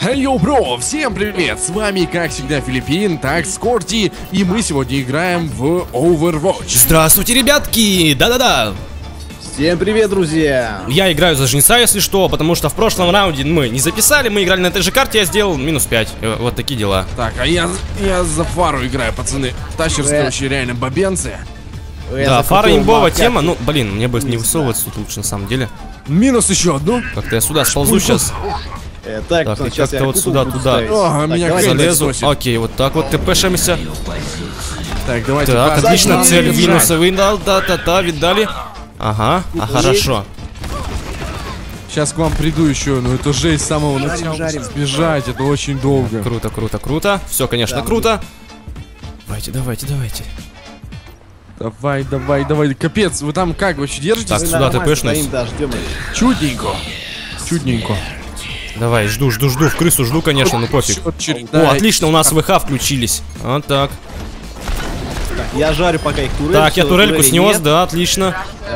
Йоу, бро, всем привет! С вами, как всегда, Филиппин, так Скорти, и мы сегодня играем в Overwatch. Здравствуйте, ребятки! Да-да-да! Всем привет, друзья! Я играю за жнеца, если что, потому что в прошлом раунде мы не записали, мы играли на этой же карте, я сделал минус 5. Вот такие дела. Так, а я за Фару играю, пацаны. Тащерская вообще реально бабенция. Да, Фара имбовая тема, ну, блин, мне бы не высовываться тут лучше на самом деле. Минус еще одну. Как-то я сюда сползу сейчас. Так, Так, и сейчас как-то вот сюда, туда. О, меня давай, Залезу. Окей, вот так вот ТПшимся. Так, давайте. Так, отлично, подожди. цель в минусы выдал, да-да-да, видали? Ага, хорошо. Сейчас к вам приду еще, но это жесть с самого начала. жарим. Сбежать, это очень долго. Круто, круто, круто. Все, конечно, Да. круто. Давайте, давайте, давайте. Давай, давай, давай. Капец, вы там как, вообще держитесь? Так, сюда ты пешнусь. Чудненько. Чудненько. Давай, жду, в крысу жду, конечно, ну пофиг. Очередная. О, отлично, у нас ВХ включились. Вот так. Я жарю пока их турель. Так, я всё, турельку турели снес, нет. да, отлично.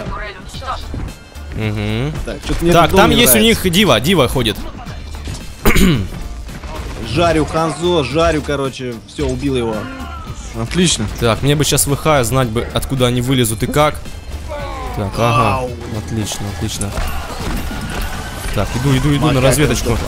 Угу. Так, что-то мне Так, этот дом там не есть у нравится. них дива ходит. Жарю Ханзо, жарю, короче, все, убил его. Отлично. Так, мне бы сейчас ВХ знать бы, откуда они вылезут и как. Так, ага. Отлично, отлично. Так, иду на разведочку.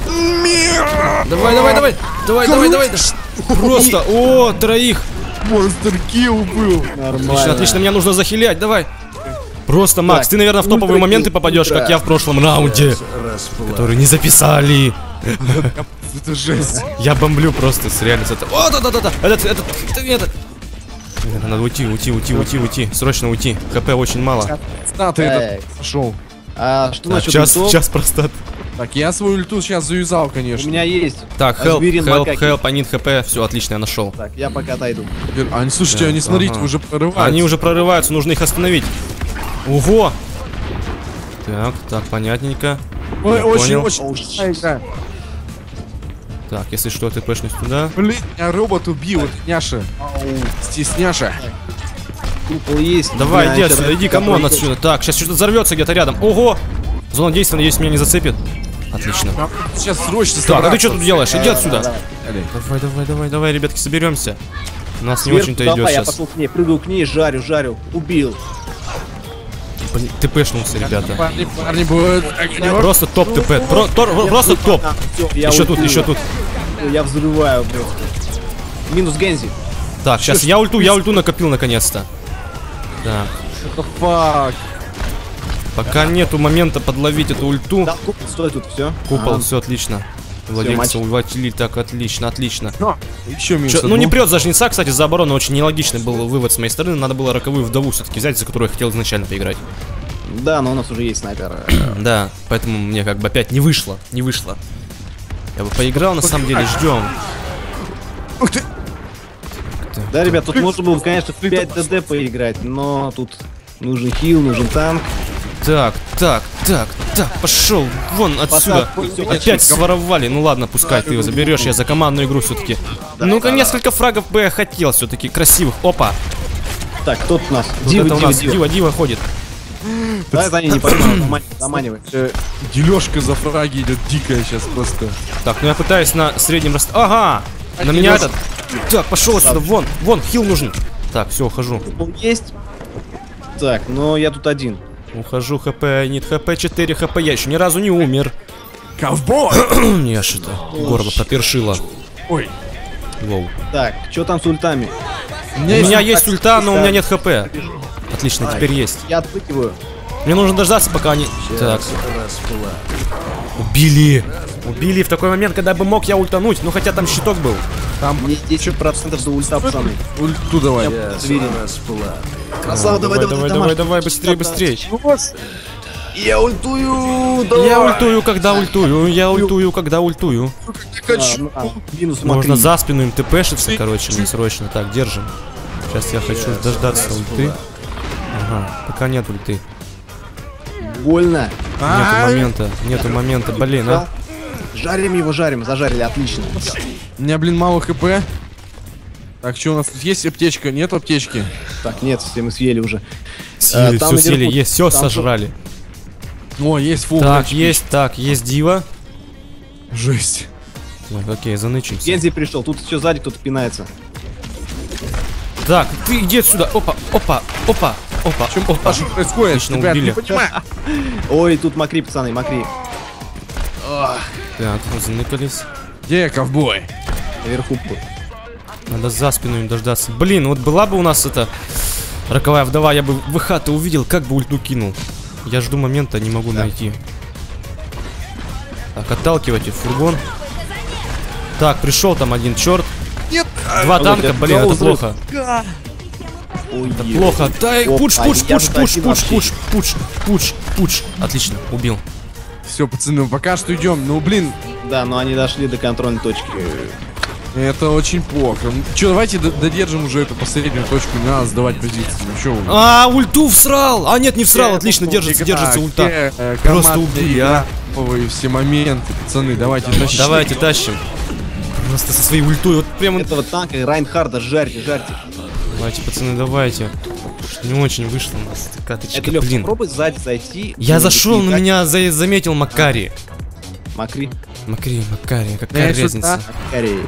Давай, давай, давай. Давай. Просто, о, троих. Монстр килл был. Отлично, отлично, мне нужно захилять, давай. Просто, Макс, Так, ты, наверное, в топовые ультракилл, моменты попадешь, как я в прошлом раунде, который не записали. Это жесть. Я бомблю просто с реальностью. О, да-да-да-да. Этот. Надо уйти. Срочно уйти. ХП очень мало. На, ты это пошел. А что Так, насчет ультов? час простат. Так, я свою ульту сейчас завязал, У конечно. меня есть. Так, Азберин, макаки. help, I need ХП. Все, отлично, я нашел. Так, я пока отойду. Они, слушайте, они, смотрите, ага. уже прорываются. Они уже прорываются, нужно их остановить. Ого! Так, понятненько. Ой, Я очень, понял. очень. игра. Так, если что, ты пешнусь туда. Блин, меня робот убил, вот няша. Стесняша. Купол есть. Давай, Бля, иди щас отсюда, иди, я камон пройду. отсюда. Так, сейчас что-то взорвется где-то рядом. Ого! Зона действия, надеюсь, меня не зацепит. Отлично. Нам сейчас срочно Так, а ты собраться. что тут делаешь? Иди отсюда. Давай. Давай, ребятки, соберемся. У нас не Сверху очень-то давай, идет я сейчас. пошел к ней, прыгаю к ней, жарю, убил. Блин, ты пешнулся, ребята. Парни, будет огнём. Просто топ ТП. Просто топ. Еще тут. Я взрываю просто. Минус Гензи. Так, сейчас я ульту накопил наконец-то. Так, Фак. пока нету момента подловить эту ульту. Да, купол, стой тут, все. Купол, все отлично. Владельца матч. уватили, так, отлично. Еще минус. Ну не одну. прет за жнеца, кстати, за оборону очень нелогичный был вывод с моей стороны. Надо было роковую вдову все-таки взять, за которую я хотел изначально поиграть. Да, но у нас уже есть снайпер. Да, поэтому мне как бы опять не вышло. Я бы поиграл, на самом деле, ждем. Ух ты. Да, ребят, тут можно было, конечно, в 5 ДД поиграть, но тут нужен хил, нужен танк. Так, пошел вон отсюда. Опять своровали. Ну ладно, пускай ты его заберешь, я за командную игру все-таки. Ну-ка, несколько фрагов бы я хотел все-таки красивых. Опа! Так, кто тут у нас? Вот это у нас Дива ходит. Да, это они не понимают, заманивай. Дележка за фраги идет дикая сейчас просто. Так, ну я пытаюсь на среднем Ага! На меня этот. Так, пошел отсюда, вон, хил нужен. Так, все, ухожу. Есть. Так, но я тут один. Ухожу, ХП, нет, ХП 4, ХП, я еще ни разу не умер. Ковбой! Мне что-то горло пропершило. Ой. Воу. Так, что там с ультами? У меня есть ульта, но у меня нет ХП. Отлично, теперь есть. Я отпрыгиваю. Мне нужно дождаться, пока они... Так. Убили в такой момент, когда бы мог я ультануть. Ну, хотя там щиток был. Там Мне 10% до ульта, пацаны. ульту давай. Двери. Красава, Давай, быстрее. Я ультую, Я ультую, когда ультую. Минус Можно Макрин. за спину им ТПшиться, короче, мне срочно. Так, держим. Сейчас я хочу дождаться ульты. Ага, пока нет ульты. Больно. Нету момента, блин, а. Жарим его, зажарили, отлично. У меня, блин, мало хп. Так, что у нас тут есть аптечка? Нет аптечки? Так, нет, все мы съели уже. Съели, там все съели, наверху- есть, все там сожрали. О, есть фул. Так, есть Дива. Жесть. Так, окей, занычимся. Гензи пришел, тут еще сзади кто-то пинается. Так, ты иди отсюда. Опа, опа, опа, опа, опа. Что происходит? Отлично, Ребят, убили. не понимаю. Ой, тут Макри, пацаны, Макри. Так, заныкались. Где ковбой? Наверху. Надо за спину им дождаться. Блин, вот была бы у нас эта роковая вдова, я бы ВХ-то увидел, как бы ульту кинул. Я жду момента, не могу найти. Так, отталкивайте фургон. Так, пришел там один черт. Нет. Два танка, блин, это взрыв. плохо. Ой, Это плохо. Да, пуш, Опа, пуш, я пуш, тут пуш, один пуш, вообще. пуш, пуш, пуш, пуш. Отлично, убил. Все, пацаны, пока что идем. Ну, блин, Да, но они дошли до контрольной точки. это очень плохо. Че, давайте додержим уже эту последнюю точку. Не надо сдавать позиции. Ну, что вы? А, ульту всрал! А, нет, не всрал, отлично, держится ульта. Просто убили, а. Все моменты, пацаны, давайте тащим. Давайте тащим. Просто со своей ультой, вот прямо... Этого танка Райнхарда жарьте, жарьте. Давайте, пацаны, давайте. Не очень вышло у нас каточка, Это, Лёх, блин. попробуй сзади зайти. Я зашел, но так. меня заметил Макари. Макри. Макари, какая Знаешь, разница? Макари.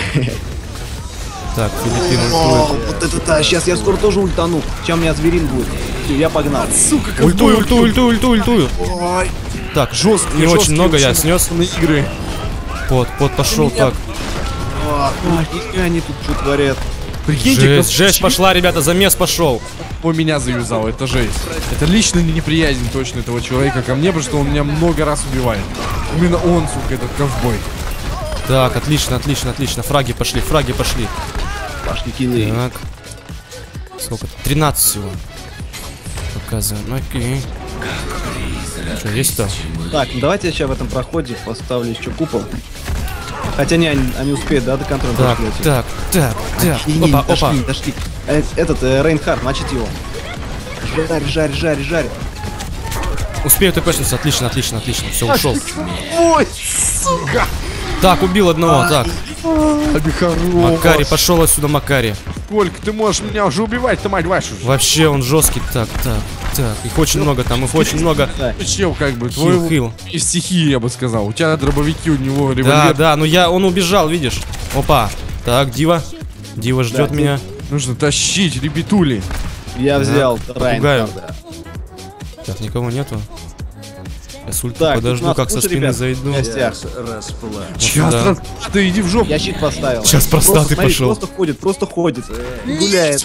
Так, Филиппин О, ультует. вот это да, сейчас я скоро тоже ультану. Чем у меня зверин будет? Все, я погнал. Сука, Ультую. Так, жестко. не очень много я снес. На игры. Пот пошел, так. И они тут что творят? Прикиньте, Жесть пошла, ребята, замес пошел. он меня завязал, это жесть. Это личная неприязнь точно этого человека ко мне, потому что он меня много раз убивает. Именно он, сука, этот ковбой. Так, отлично. Фраги пошли. Пошли киллы. Так. Сколько? 13 всего. Показываем. Окей. Что, есть-то? Так, ну давайте я сейчас в этом проходе поставлю еще купол. Хотя не, они успеют, да, до контроля. Так. Не, Опа. дошли. Этот, Рейнхард, мочить его. Жарь. Успею тэпэшнуться. Отлично. Все, ушел. Ой, сука! Так, убил одного. Так. Макари, пошел отсюда, Макари. Сколько ты можешь меня уже убивать-то, мать вашу? Вообще, он жесткий. Так. Их очень много там, их очень много. Чел, как бы, твой Хил. и стихии, я бы сказал. У тебя дробовики, у него револьвер. Да, но он убежал, видишь? Опа. Так, Дива. Дива ждет Да, меня. Нужно тащить, ребятули. Я взял попугаю. Рейнхарда. Так, никого нету. Я с ульты Так, подожду, тут как нас со слушай, спины ребят, зайду. в гостях. Сейчас, да. ты иди в жопу. Я щит поставил. Сейчас простаты смотри, пошел. Просто ходит. Гуляет.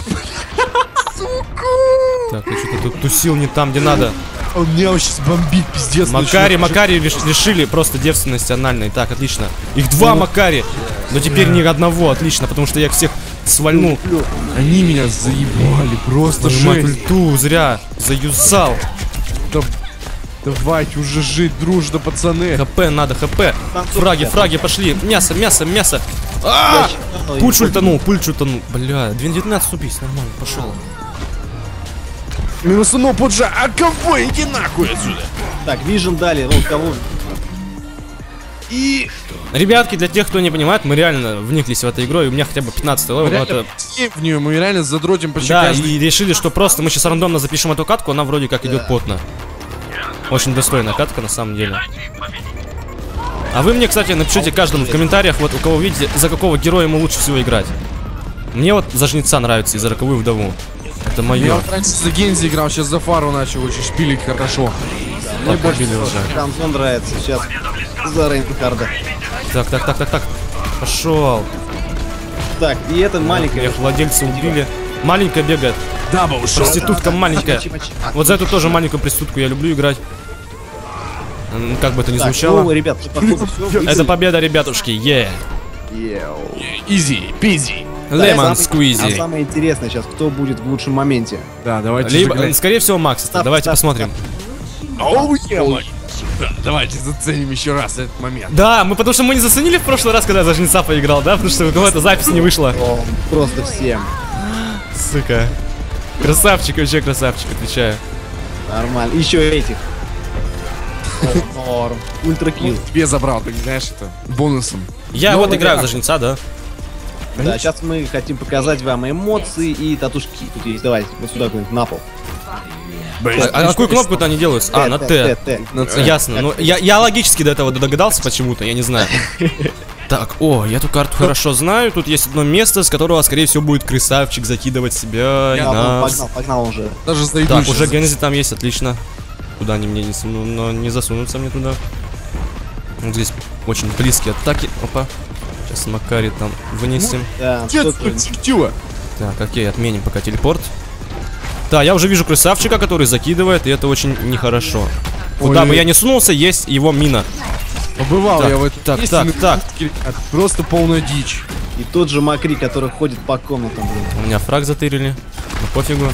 Так, ты что-то тут тусил не там, где надо. Он меня сейчас бомбит, пиздец. Макари решили просто девственность анальной. Так, отлично. Их два Макари. Но теперь ни одного, отлично, потому что я их всех свальнул. Они меня заебали, просто Нажимать жесть. ульту, зря. Заюзал. Давайте уже жить дружно, пацаны. ХП надо, ХП. Фраги пошли. Мясо. А! Пульч ультанул. Бля, 219 убийств, нормально, пошел. Минусанул поджа, а кого иди нахуй отсюда? Так, Вижен дали. Вот кого. И... Ребятки, для тех, кто не понимает, мы реально вниклись в эту игру, и у меня хотя бы 15 левел, но это... в нее мы реально задротим почти Да, каждый... и решили, что просто мы сейчас рандомно запишем эту катку, она вроде как идет потно. Очень достойная катка на самом деле. А вы мне, кстати, напишите каждому в комментариях, вот у кого видите, за какого героя ему лучше всего играть. Мне вот за жнеца нравится и за роковую вдову. Это Я мое. вот раньше за Гензи играл, сейчас за Фару начал очень шпилить хорошо. Мне больше побили уже. Хансон нравится. Сейчас за Рейнхарда. Так. Пошел. Так, и это маленькая. Их владельца убили. Маленькая бегает. Дабл ушел. Проститутка маленькая. Вот за эту тоже маленькую проститутку я люблю играть. Как бы это ни Так, звучало. ну, ребят, походу все. Это победа, ребятушки. Изи, пизи. Лемон А сквизи. самое интересное сейчас, кто будет в лучшем моменте. Да, давайте Либо, заглянем. скорее всего, Макс. Давайте Ставь. посмотрим. Оу, е-мое. Да, давайте заценим еще раз этот момент. Да, потому что мы не заценили в прошлый раз, когда я за жнеца поиграл, да? Потому что у кого-то запись не вышла. О, просто всем. Сука. Красавчик, вообще красавчик, отвечаю. Нормально. Еще этих. Норм. Ультракилл. Тебе забрал, ты знаешь это, бонусом. Я Ну, вот играю да. за жнеца, да? Да, сейчас мы хотим показать вам эмоции и татушки. Тут есть. Давайте, вот сюда куда-нибудь на пол. А какую кнопку-то они делают? А, на Т. Т. Ясно. Ну, я логически до этого догадался почему-то, я не знаю. Так, о, я эту карту хорошо знаю. Тут есть одно место, с которого, скорее всего, будет красавчик закидывать себя и нас. Погнал уже. Даже зайду Так, сейчас. уже Гензи там есть, отлично. Куда они мне не засунутся мне туда. Вот здесь очень близкие атаки. Опа. Сейчас Макари там вынесем. Да, Нет, что-то- перспектива. Так, окей, отменим пока телепорт. Да, я уже вижу красавчика, который закидывает, и это очень нехорошо. Куда Ой. бы я ни сунулся, есть его мина. Побывал Так, я в этом так, месте, так, но так. просто полная дичь. И тот же Макри, который ходит по комнатам, блин. У меня фраг затырили. Ну пофигу.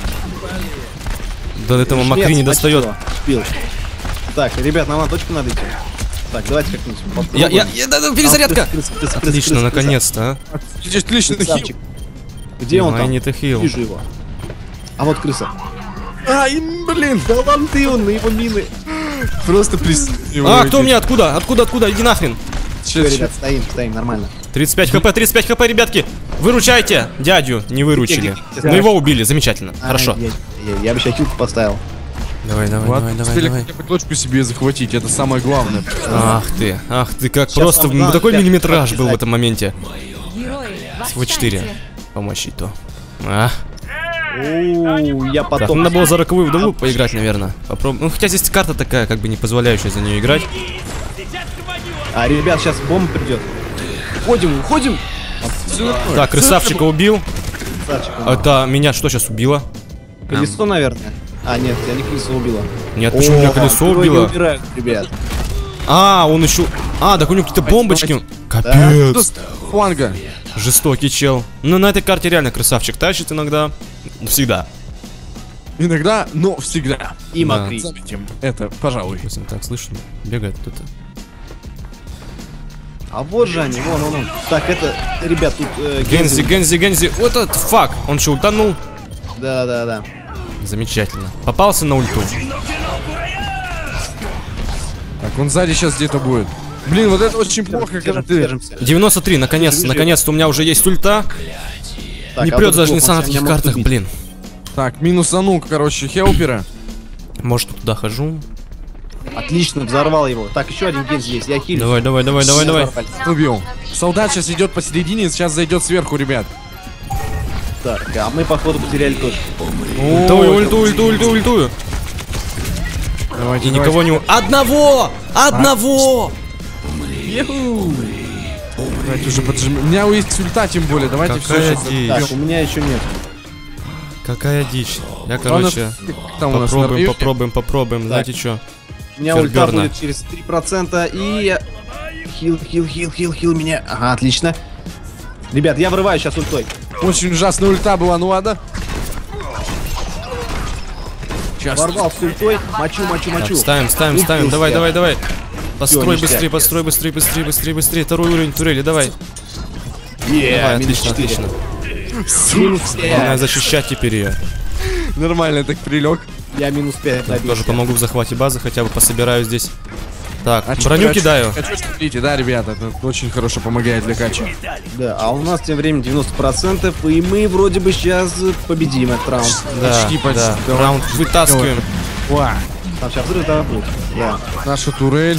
До этого Жнец, Макри не достает. Успел. Так, ребят, нам на точку надо идти. Так, давайте как-нибудь попробуем. Да, перезарядка! Крыса. Отлично, наконец-то, а. Здесь отличный хил. Красавчик. Где он I там? need a heal. Вижу его. А вот крыса. Ай, блин. Да ладно ты, он на его мины. Просто А, кто у меня? Откуда? Откуда? Иди нахрен. Все, ребят, стоим, нормально. 35 хп, ребятки. Выручайте. Дядю не выручили. Где? Но его убили, замечательно. Хорошо. Я бы сейчас хилку поставил. Давай. Успели хотя бы точку себе захватить, это самое главное. Ах ты, как Сейчас просто самое главное, такой ребят, миллиметраж был в обязательно. этом моменте. Герои, Всего 4. Помочь и то. А. Оу, я Так, потом. надо было за роковую вдову поиграть, наверное. Попробуем. Ну, хотя здесь карта такая, как бы не позволяющая за нее играть. А, ребят, сейчас бомба придет. Уходим. Так, красавчика убил. Красавчик. Это меня что сейчас убило? Колесо, наверное. А, нет, я не колесо убила. Нет, почему меня колесо герои не убило? умирают, ребят. А, он еще... А, так у него какие-то бомбочки. Кто Капец. с фланга? Жестокий чел. Ну, на этой карте реально красавчик тащит иногда. Всегда. Иногда, но всегда. И Да. Макри. Заметим. Это, пожалуй. Допустим, так, слышно? Бегает кто-то. А вот же они, вон. Так, это, ребят, тут... Гензи. Вот этот фак. Он что, утонул? Да. Замечательно. Попался на ульту. Так, он сзади сейчас где-то будет. Блин, вот это очень плохо, когда ты... Держимся. 93, наконец-то у меня уже есть ульта. Так, Не а прет вот даже этот не на плохо, он таких меня может картах, убить. блин. Так, минусанул, короче, хелпера. Может, туда хожу? Отлично, взорвал его. Так, еще один гейс есть, я хилю. Давай. Убил. Солдат сейчас идет посередине, сейчас зайдет сверху, ребят. Так, а мы, походу, потеряли точку. Ультую. Давайте, И никого не... Одного! Давайте уже поджимем. У меня есть ульта, тем более. Давайте все Какая сейчас. дичь. Так, у меня еще нет. Какая дичь. Я, Главное, короче, там у нас на районе. попробуем. Знаете что? У меня ульта Ферберна. будет через 3%, и я... Хил меня. Ага, отлично. Ребят, я врываю сейчас ультой. Очень ужасная ульта была, ну ладно. Сейчас. Ворвал с ультой. Мочу. Так, ставим. Давай. Построй ништяк. быстрее. Второй уровень турели, давай. Давай, минус отлично. 4. Минус 5. Главное защищать теперь ее. Нормально так прилег. Я минус 5 добился. Тоже помогу в захвате базы, хотя бы пособираю здесь. Так, А броню кидаю. Видите, да, ребята, это очень хорошо помогает для кача. Да, а у нас тем временем 90%, и мы вроде бы сейчас победим этот раунд. Почти. Да. Давай. Раунд вытаскиваем. Ва, Там сейчас взрыв, да, будет. Да. наша турель.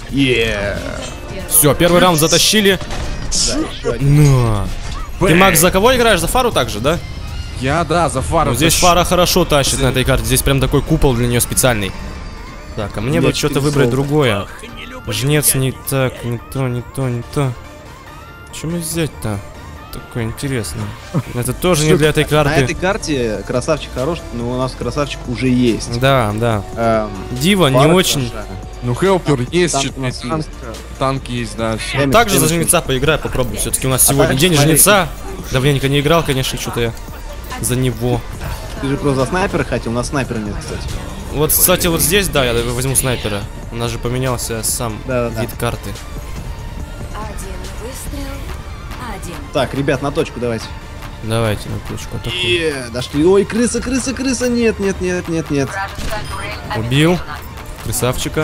Все, первый раунд затащили. Еще один. На. Ты, Макс, за кого играешь? За Фару также, да? Я, да, за фару. Ну, здесь Фара хорошо тащит на этой карте. Здесь прям такой купол для нее специальный. Так, а мне бы что-то выбрать другое. Жнец не так, не то. Что мне взять-то? Такое интересное. Это тоже не для этой На этой карты. карте красавчик хорош, но у нас красавчик уже есть. Да. Дива не Фара очень. хороша. Ну, хелпер есть, Танк что-то у нас танк, танк есть, да. Дэмэдж, Также за дэмэдж. жнеца поиграю, попробую. Все-таки у нас сегодня так, день смотри. жнеца. Давненько не играл, конечно, что-то я за него. Ты же просто за снайпера хотел, у нас снайпера нет, кстати. Вот, кстати, вот здесь, да, я возьму снайпера. У нас же поменялся сам Да-да-да. вид карты. один выстрел, один. Так, ребят, на точку давайте. Давайте на точку атакуем. Дошли. Ой, крыса, нет. Убил. Красавчика.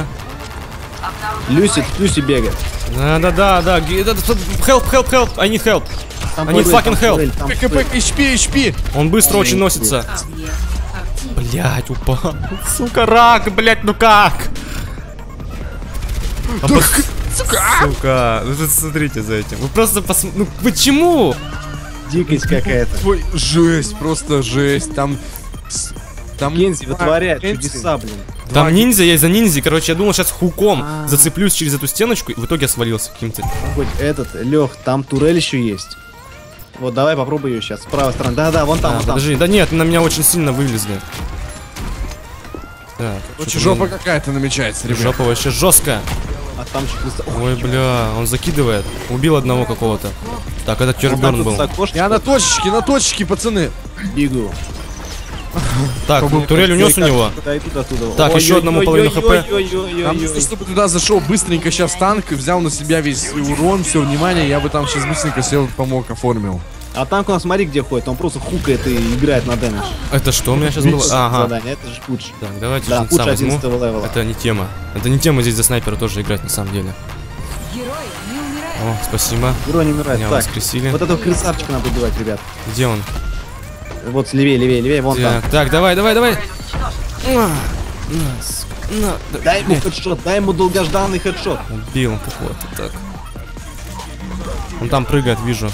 Люси бегает. Да. Help. I need help. Там I need турель, fucking там help. турель, там КП, HP. Он быстро очень носится. Блять, упал. Сука, рак, блять, ну как? Сука, вы смотрите за этим. Вы просто посмотрите. Ну почему? Дикость какая-то. Ой, жесть, просто жесть. Там Гензи вытворяет Гензи. чудеса, блин. Там ниндзя, я за ниндзя. Короче, я думал, сейчас хуком зацеплюсь через эту стеночку, и в итоге я свалился каким-то. Хоть этот, Лех, там турель еще есть. Вот, давай попробуй ее сейчас, с правой стороны. Да-да, вон там, вон там. Подожди, да нет, на меня очень сильно вылезли. Так, Короче, жопа какая-то намечается, ребят. Жопа вообще жесткая. А там чуть Ой, бля, он закидывает. Убил одного какого-то. Так, это Терберн был. Я на точечке, пацаны. Бегу. Так, турель унес у него. Так, еще одному половину хп. Нам нужно, чтобы туда зашел быстренько сейчас танк, взял на себя весь урон, все внимание, я бы там сейчас быстренько сел, помог, оформил. А танк у нас, смотри, где ходит, он просто хукает и играет на дэмэдж. Это что у меня сейчас было? Ага. Задание, это же пудж. Так, давайте Да, жнеца пудж возьму. 11 левела. Это не тема. Это не тема здесь за снайпера тоже играть на самом деле. Герои не умирают. О, спасибо. Герой не умирает. Меня Так, воскресили. вот этого красавчика надо убивать, ребят. Где он? Вот левее, вон там. Так, давай. Дай ему хедшот, дай ему долгожданный хедшот. Убил какого-то, так. Он там прыгает, вижу.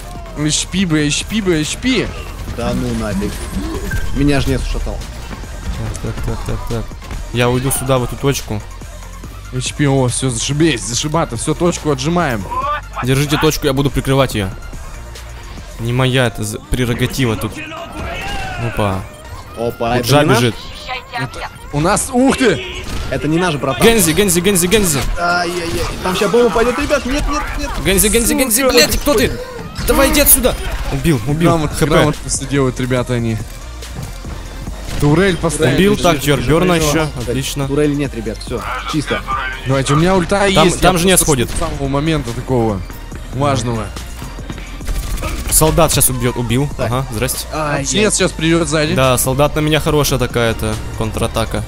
HP. Да ну нафиг. Меня жнец ушатал. Так. Я уйду сюда, в эту точку. HP, о, все, зашибато, все, точку отжимаем. Держите точку, я буду прикрывать ее. Не моя, это прерогатива тут. Опа. Опа, это Джа не наш? бежит. У нас, ух ты! Это не наш, братан. Гензи. Ай-яй-яй. Там сейчас бомба пойдет, ребят. Нет. Гензи, блядь, кто ты? Давай, иди отсюда. Убил. Грамотно все делают, ребята, они. Турель поставили. Убил, так, Терберна еще. Отлично. Турели нет, ребят, все, чисто. Давайте, у меня ульта Там- есть. там я жнец просто ходит. с самого момента такого важного. Солдат сейчас убил. Так. Ага, здрасте. Жнец сейчас придет сзади. Да, солдат на меня хорошая такая-то контратака.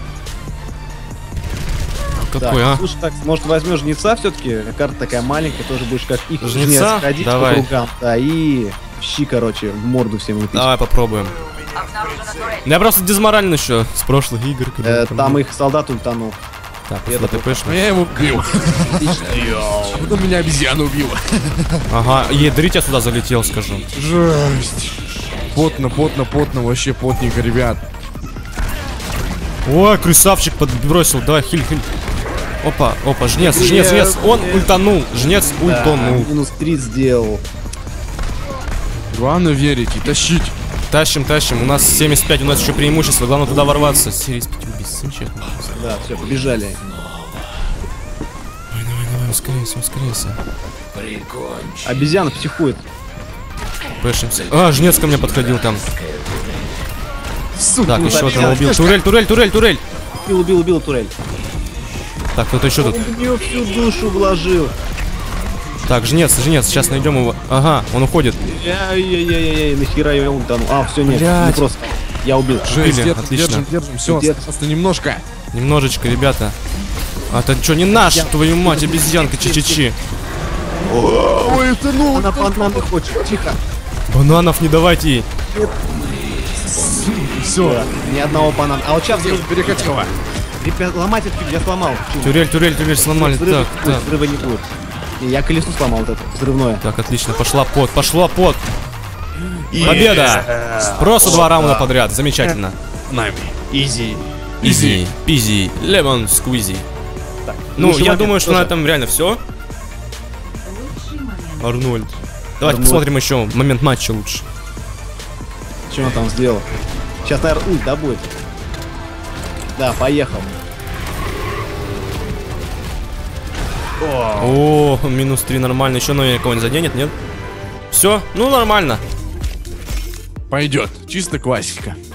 Какой, а? Слушай, так, может возьмешь жнеца все-таки? Карта такая маленькая, тоже будешь как их Жнеца? жнец ходить Давай. по кругам. Да, и щи, короче, в морду всем выпить. Давай попробуем. Я просто дезморален еще с прошлых игр. когда Там их солдат ультанул. Так, я вот Но ТПшный. я его убил. А потом меня обезьяна убила. Ага, ядрить я сюда залетел, скажу. Жесть. Потно, вообще потненько, ребят. Ой, красавчик подбросил. Давай, хиль. Опа, жнец. Он ультанул. Жнец ультанул. Минус 3 сделал. Главное верить и тащить. Тащим. У нас 75, у нас еще преимущество. Главное туда ворваться. 75 убийств. Ничего. Да, все, побежали. Давай, ускоряйся. Обезьяна психует. Пэшимся. А, жнец ко мне подходил там. Сука, Так, еще обезьяна. одного убил. Турель. Убил турель. Так, кто-то еще тут. Он в нее всю душу вложил. Так, жнец, сейчас найдем его. Ага, он уходит. Ай-яй-яй-яй, нахера я ультанул. А, все, нет, Блядь. не просто. Я убил. Жесть, Убили, отлично. держим. Все, Держим. просто немножко. Немножечко, ребята. А это что, не наш, твою мать, обезьянка, чи-чи-чи. Ой, это ну. Она бананы хочет, тихо. Бананов не давайте ей. Все, Да, ни одного банана. А вот сейчас, перехотела. ребят, ломать эту фигню, я сломал. Турель сломали. Взрыва Так, не будет, так. взрыва не будет. Не, я колесо сломал вот это, взрывное. Так, отлично, пошла пот. Победа! Просто 2 раунда подряд, замечательно. Изи, пизи, лемон, сквизи. Ну, лучший я момент думаю, что на тоже. этом реально все. Лучший момент. Арнольд. Давайте Арнольд. посмотрим еще момент матча лучше. Что он там сделал? Сейчас, наверное, ульт, да, будет? Да, поехал. О, минус 3 нормально. Еще новый кого-нибудь заденет, нет? Все, ну нормально. Пойдет. Чисто классика.